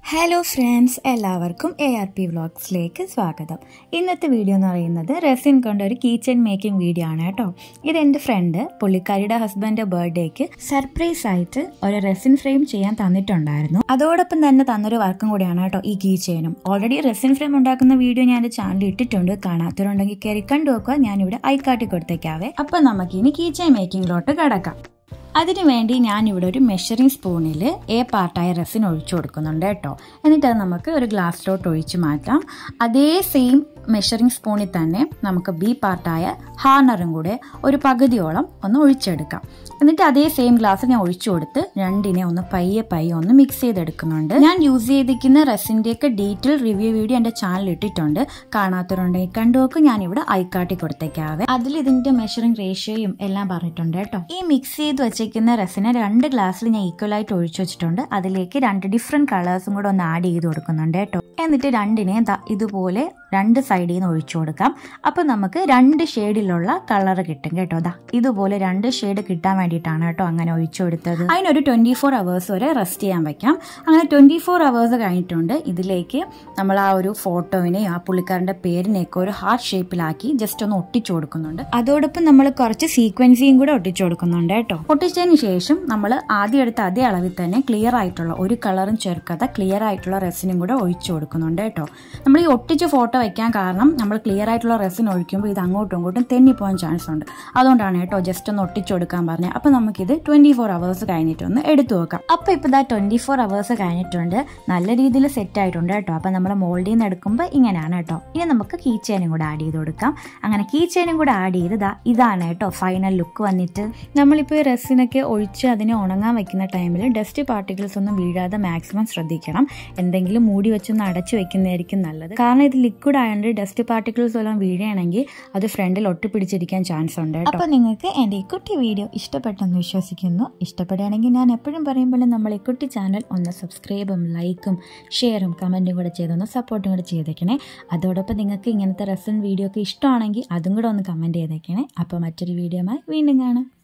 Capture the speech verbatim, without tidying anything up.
Hello friends, എല്ലാവർക്കും A R P വ്ളോഗ്സിലേക്ക് സ്വാഗതം. ഇന്നത്തെ വീഡിയോ എന്ന് പറയുന്നത് റെസിൻ കൊണ്ട് ഒരു കീചെയിൻ മേക്കിംഗ് വീഡിയോ ആണ് കേട്ടോ. ഇത് എൻ്റെ ഫ്രണ്ട് പുള്ളിക്കാരിയുടെ ഹസ്ബൻഡിൻ്റെ ബർത്ത്ഡേക്ക് സർപ്രൈസ് ആയിട്ട് ഒരു റെസിൻ ഫ്രെയിം ചെയ്യാൻ തന്നിട്ടുണ്ടായിരുന്നു. അതോടൊപ്പം തന്നെ തന്നൊരു വർക്കും കൂടിയാണ് കേട്ടോ ഈ കീചെയിനും. ഓൾറെഡി റെസിൻ ഫ്രെയിം ഉണ്ടാക്കുന്ന വീഡിയോ ഞാൻ എൻ്റെ ചാനലിൽ ഇട്ടിട്ടുണ്ട്. കാണാത്തവരുണ്ടെങ്കിൽ കയറി കണ്ടു നോക്കുക, ഞാനിവിടെ ഐക്കാട്ടി കൊടുത്തേക്കാവേ. അപ്പം നമുക്കിനി കീചെയിൻ മേക്കിങ്ങിലോട്ട് കടക്കാം. അതിനുവേണ്ടി ഞാനിവിടെ ഒരു മെഷറിംഗ് സ്പൂണിൽ എ പാർട്ടായ റെസിൻ ഒഴിച്ചു കൊടുക്കുന്നുണ്ട് കേട്ടോ. എന്നിട്ട് അത് നമുക്ക് ഒരു ഗ്ലാസ്സിലോട്ട് ഒഴിച്ച് മാറ്റാം. അതേ സെയിം മെഷറിംഗ് സ്പൂണിൽ തന്നെ നമുക്ക് ബി പാർട്ടായ ഹാർണറും കൂടെ ഒരു പകുതിയോളം ഒന്ന് ഒഴിച്ചെടുക്കാം. എന്നിട്ട് അതേ സെയിം ഗ്ലാസ് ഞാൻ ഒഴിച്ചു കൊടുത്ത് രണ്ടിനെ ഒന്ന് പയ്യെ പയ്യെ ഒന്ന് മിക്സ് ചെയ്തെടുക്കുന്നുണ്ട്. ഞാൻ യൂസ് ചെയ്തിരിക്കുന്ന റെസിൻ്റെയൊക്കെ ഡീറ്റെയിൽ റിവ്യൂ വീഡിയോ എൻ്റെ ചാനൽ ഇട്ടിട്ടുണ്ട്. കാണാത്തവരുണ്ടെങ്കിൽ കണ്ടുനോക്ക്, ഞാനിവിടെ ഐക്കാട്ടി കൊടുത്തേക്കാവേ. അതിൽ ഇതിൻ്റെ മെഷറിംഗ് റേഷ്യോയും എല്ലാം പറഞ്ഞിട്ടുണ്ട് കേട്ടോ. ഈ മിക്സ് ചെയ്ത് വെച്ചേക്കുന്ന റെസിനെ രണ്ട് ഗ്ലാസ്സിൽ ഞാൻ ഈക്വലായിട്ട് ഒഴിച്ചു വെച്ചിട്ടുണ്ട്. അതിലേക്ക് രണ്ട് ഡിഫറെൻറ്റ് കളേഴ്സും കൂടെ ഒന്ന് ആഡ് ചെയ്ത് കൊടുക്കുന്നുണ്ട് കേട്ടോ. എന്നിട്ട് രണ്ടിനെ ഇതുപോലെ രണ്ട് സൈഡിൽ നിന്ന് ഒഴിച്ചു കൊടുക്കാം. അപ്പം നമുക്ക് രണ്ട് ഷെയ്ഡിലുള്ള കളർ കിട്ടും കേട്ടോ. ദാ ഇതുപോലെ രണ്ട് ഷെയ്ഡ് കിട്ടാൻ വേണ്ടിയിട്ടാണ് കേട്ടോ അങ്ങനെ ഒഴിച്ചു കൊടുത്തത്. അതിനൊരു ട്വൻറ്റി ഫോർ അവേഴ്സ് വരെ റെസ്റ്റ് ചെയ്യാൻ വയ്ക്കാം. അങ്ങനെ ട്വൻറ്റി ഫോർ അവേഴ്സ് കഴിഞ്ഞിട്ടുണ്ട്. ഇതിലേക്ക് നമ്മൾ ആ ഒരു ഫോട്ടോവിനെയും ആ പുള്ളിക്കാരൻ്റെ പേരിനെയൊക്കെ ഒരു ഹാർട്ട് ഷേപ്പിലാക്കി ജസ്റ്റ് ഒന്ന് ഒട്ടിച്ചു കൊടുക്കുന്നുണ്ട്. അതോടൊപ്പം നമ്മൾ കുറച്ച് സീക്വൻസിയും കൂടെ ഒട്ടിച്ചു കൊടുക്കുന്നുണ്ട് കേട്ടോ. ഒട്ടിച്ചതിന് ശേഷം നമ്മൾ ആദ്യം എടുത്ത അതേ അളവിൽ തന്നെ ക്ലിയർ ആയിട്ടുള്ള ഒരു കളറും ചേർക്കാത്ത ക്ലിയർ ആയിട്ടുള്ള റെസിനും കൂടെ ഒഴിച്ചു കൊടുക്കുന്നുണ്ട് കേട്ടോ. നമ്മൾ ഈ ഒട്ടിച്ച ഫോട്ടോ വയ്ക്കാൻ കാരണം നമ്മൾ ക്ലിയർ ആയിട്ടുള്ള റെസിൻ ഒഴിക്കുമ്പോൾ ഇത് അങ്ങോട്ടും ഇങ്ങോട്ടും തെന്നിപ്പോകാൻ ചാൻസ് ഉണ്ട്. അതുകൊണ്ടാണ് കേട്ടോ ജസ്റ്റ് ഒന്ന് ഒട്ടിച്ചു കൊടുക്കാൻ പറഞ്ഞത്. അപ്പം നമുക്കിത് ട്വൻറ്റി ഫോർ അവേഴ്സ് കഴിഞ്ഞിട്ടൊന്ന് എടുത്തു നോക്കാം. അപ്പോൾ ഇപ്പോൾ ഇതാ ട്വൻറ്റി ഫോർ അവേഴ്സ് കഴിഞ്ഞിട്ടുണ്ട്. നല്ല രീതിയിൽ സെറ്റ് ആയിട്ടുണ്ട് കേട്ടോ. അപ്പം നമ്മൾ മോൾഡിൽ നിന്ന് എടുക്കുമ്പോൾ ഇങ്ങനെയാണ് കേട്ടോ. ഇനി നമുക്ക് കീചെയിനും കൂടെ ആഡ് ചെയ്ത് കൊടുക്കാം. അങ്ങനെ കീചെയിനും കൂടെ ആഡ് ചെയ്ത് ഇതാ ഇതാണ് കേട്ടോ ഫൈനൽ ലുക്ക് വന്നിട്ട്. നമ്മളിപ്പോൾ ഈ റെസിനൊക്കെ ഒഴിച്ച് അതിനെ ഉണങ്ങാൻ വയ്ക്കുന്ന ടൈമിൽ ഡസ്റ്റ് പാർട്ടിക്കിൾസ് ഒന്നും വീഴാതെ മാക്സിമം ശ്രദ്ധിക്കണം. എന്തെങ്കിലും മൂടി വെച്ചൊന്ന് അടച്ചു വെക്കുന്നതായിരിക്കും നല്ലത്. കാരണം ഇത് ലിക്വിഡ് ആയതുകൊണ്ട് ഡസ്റ്റ് പാർട്ടിക്കിൾസ് എല്ലാം വീഴുകയാണെങ്കിൽ അത് ഫ്രണ്ടിൽ ഒട്ടിപ്പിടിച്ചിരിക്കാൻ ചാൻസ് ഉണ്ട്. അപ്പോൾ നിങ്ങൾക്ക് എൻ്റെ ഈ കുട്ടി വീഡിയോ ഇഷ്ടപ്പെട്ടെന്ന് വിശ്വസിക്കുന്നു. ഇഷ്ടപ്പെടുകയാണെങ്കിൽ ഞാൻ എപ്പോഴും പറയുമ്പോൾ നമ്മൾ ഈ കുട്ടി ചാനൽ ഒന്ന് സബ്സ്ക്രൈബും ലൈക്കും ഷെയറും കമൻറ്റും കൂടെ ചെയ്തൊന്ന് സപ്പോർട്ടും കൂടെ ചെയ്തേക്കണേ. അതോടൊപ്പം നിങ്ങൾക്ക് ഇങ്ങനത്തെ റെസിൻ വീഡിയോ ഒക്കെ ഇഷ്ടമാണെങ്കിൽ അതും കൂടെ ഒന്ന് കമൻറ്റ് ചെയ്തേക്കണേ. അപ്പോൾ മറ്റൊരു വീഡിയോയുമായി വീണ്ടും കാണാം.